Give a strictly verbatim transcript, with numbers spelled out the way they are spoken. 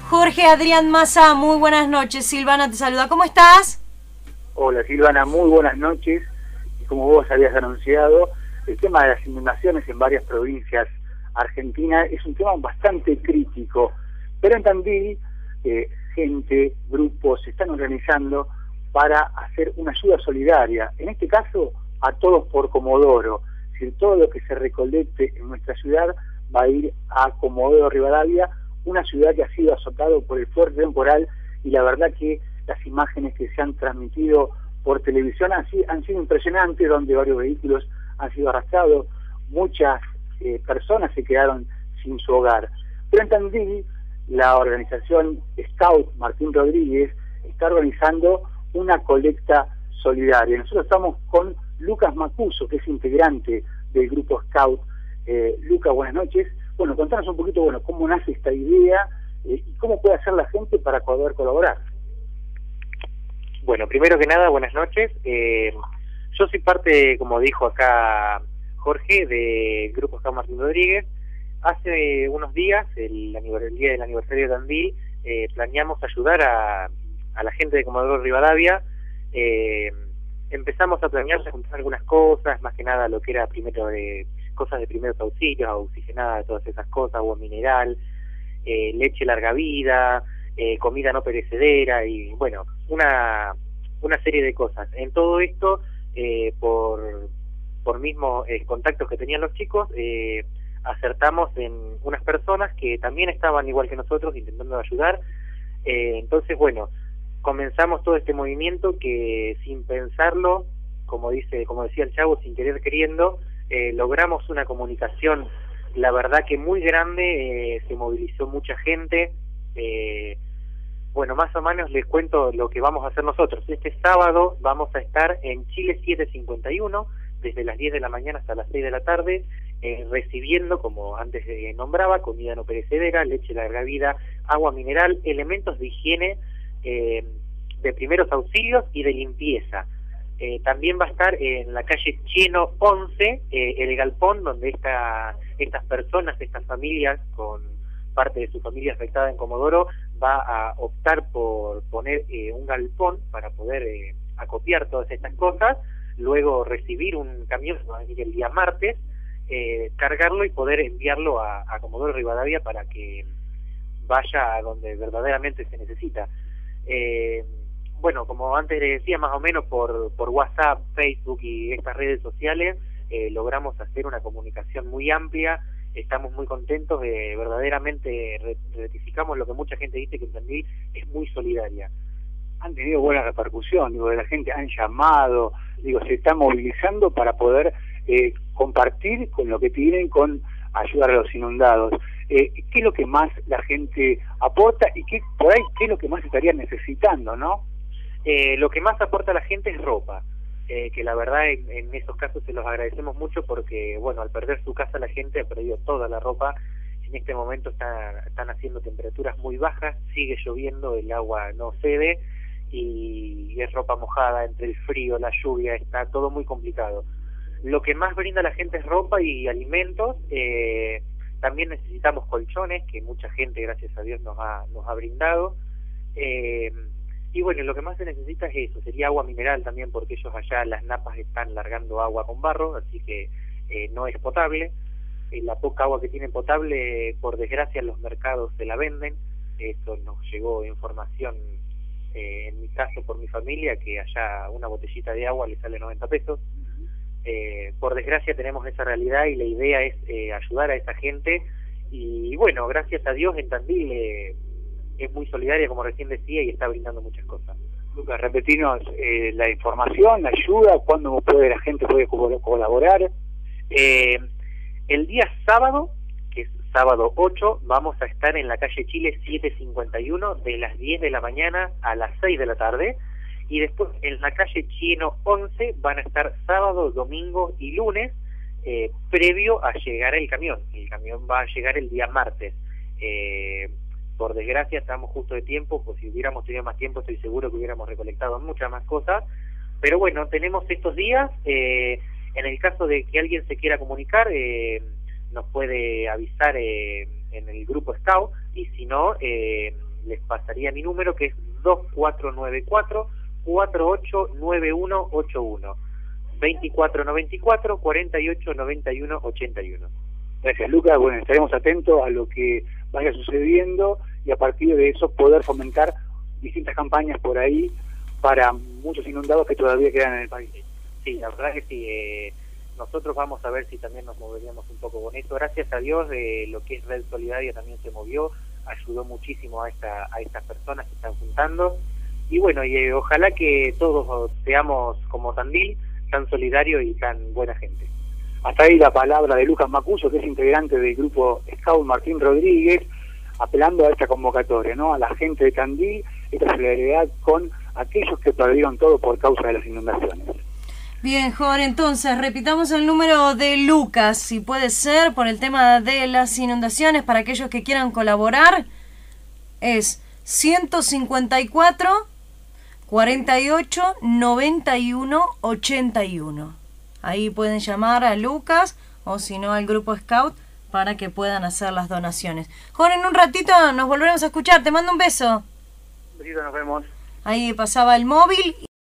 Jorge Adrián Massa, muy buenas noches. Silvana te saluda. ¿Cómo estás? Hola Silvana, muy buenas noches. Y como vos habías anunciado, el tema de las inundaciones en varias provincias argentinas es un tema bastante crítico. Pero en Tandil, eh, gente, grupos se están organizando para hacer una ayuda solidaria. En este caso, a Todos por Comodoro. Es decir, todo lo que se recolecte en nuestra ciudad va a ir a Comodoro Rivadavia, una ciudad que ha sido azotado por el fuerte temporal, y la verdad que las imágenes que se han transmitido por televisión han, han sido impresionantes, donde varios vehículos han sido arrastrados, muchas eh, personas se quedaron sin su hogar. Pero en Tandil, la organización Scout Martín Rodríguez está organizando una colecta solidaria. Nosotros estamos con Lucas Macuso, que es integrante del grupo Scout. Eh, Lucas, buenas noches. Bueno, contanos un poquito, bueno, cómo nace esta idea eh, y cómo puede hacer la gente para poder colaborar. Bueno, primero que nada, buenas noches. Eh, yo soy parte, como dijo acá Jorge, del grupo Scout Martín Rodríguez. Hace unos días, el, el día del aniversario de Tandil, eh, planeamos ayudar a, a la gente de Comodoro Rivadavia. Eh, empezamos a planear, a juntar algunas cosas, más que nada lo que era primero de cosas de primeros auxilios, oxigenada, todas esas cosas, agua mineral, eh, leche larga vida, eh, comida no perecedera y bueno, una una serie de cosas. En todo esto, eh, por por mismo eh, contactos que tenían los chicos, eh, acertamos en unas personas que también estaban igual que nosotros intentando ayudar. Eh, entonces, bueno, comenzamos todo este movimiento que sin pensarlo, como dice, como decía el Chavo, sin querer queriendo, eh, logramos una comunicación, la verdad que muy grande, eh, se movilizó mucha gente. Eh, bueno, más o menos les cuento lo que vamos a hacer nosotros. Este sábado vamos a estar en Chile siete cincuenta y uno, desde las diez de la mañana hasta las seis de la tarde, eh, recibiendo, como antes eh, nombraba, comida no perecedera, leche larga vida, agua mineral, elementos de higiene, eh, de primeros auxilios y de limpieza. Eh, también va a estar en la calle Cheno once, eh, el galpón donde esta, estas personas, estas familias, con parte de su familia afectada en Comodoro, va a optar por poner eh, un galpón para poder eh, acopiar todas estas cosas, luego recibir un camión que va a venir el día martes, eh, cargarlo y poder enviarlo a, a Comodoro Rivadavia para que vaya a donde verdaderamente se necesita. Eh, Bueno, como antes les decía, más o menos por, por WhatsApp, Facebook y estas redes sociales, eh, logramos hacer una comunicación muy amplia. Estamos muy contentos, eh, verdaderamente ratificamos lo que mucha gente dice, que Tandil es muy solidaria. Han tenido buena repercusión, digo, de la gente han llamado, digo, se están movilizando para poder eh, compartir con lo que tienen, con ayudar a los inundados. Eh, ¿Qué es lo que más la gente aporta y qué por ahí qué es lo que más estarían necesitando, no? Eh, lo que más aporta a la gente es ropa, eh, que la verdad en, en esos casos se los agradecemos mucho porque, bueno, al perder su casa la gente ha perdido toda la ropa. En este momento está, están haciendo temperaturas muy bajas, sigue lloviendo, el agua no cede y, y es ropa mojada entre el frío, la lluvia, está todo muy complicado. Lo que más brinda a la gente es ropa y alimentos. Eh, también necesitamos colchones, que mucha gente, gracias a Dios, nos ha, nos ha brindado. Eh, Y bueno, lo que más se necesita es eso, sería agua mineral también, porque ellos allá, las napas, están largando agua con barro, así que eh, no es potable. Eh, la poca agua que tienen potable, por desgracia, los mercados se la venden. Eso nos llegó información, eh, en mi caso, por mi familia, que allá una botellita de agua le sale noventa pesos. Eh, por desgracia tenemos esa realidad y la idea es eh, ayudar a esa gente. Y bueno, gracias a Dios en Tandil eh, es muy solidaria, como recién decía, y está brindando muchas cosas. Lucas, repetinos eh, la información, la ayuda, cuándo puede la gente puede colaborar. Eh, el día sábado, que es sábado ocho, vamos a estar en la calle Chile siete cincuenta y uno de las diez de la mañana a las seis de la tarde, y después en la calle Cheno once van a estar sábado, domingo y lunes, eh, previo a llegar el camión. El camión va a llegar el día martes. Eh, Por desgracia estamos justo de tiempo, pues si hubiéramos tenido más tiempo estoy seguro que hubiéramos recolectado muchas más cosas, pero bueno, tenemos estos días. Eh, en el caso de que alguien se quiera comunicar, eh, nos puede avisar eh, en el grupo Scout, y si no, eh, les pasaría mi número, que es dos cuatro nueve cuatro, cuatro ocho nueve uno ocho uno, veinticuatro noventa y cuatro, cuarenta y ocho noventa y uno ochenta y uno. Gracias, Lucas. Bueno, estaremos atentos a lo que vaya sucediendo y a partir de eso poder fomentar distintas campañas por ahí para muchos inundados que todavía quedan en el país. Sí, la verdad que sí. Eh, nosotros vamos a ver si también nos moveríamos un poco con esto. Gracias a Dios, eh, lo que es Red Solidaria también se movió, ayudó muchísimo a, esta, a estas personas que están juntando. Y bueno, y, eh, ojalá que todos seamos como Tandil, tan solidario y tan buena gente. Hasta ahí la palabra de Lucas Macuso, que es integrante del grupo Scout Martín Rodríguez, apelando a esta convocatoria, ¿no? A la gente de Tandil, esta solidaridad con aquellos que perdieron todo por causa de las inundaciones. Bien, Jorge, entonces repitamos el número de Lucas, si puede ser, por el tema de las inundaciones, para aquellos que quieran colaborar, es ciento cincuenta y cuatro, cuarenta y ocho, noventa y uno, ochenta y uno. Ahí pueden llamar a Lucas o si no al grupo Scout para que puedan hacer las donaciones. Jorge, en un ratito nos volveremos a escuchar. Te mando un beso. Un besito, nos vemos. Ahí pasaba el móvil.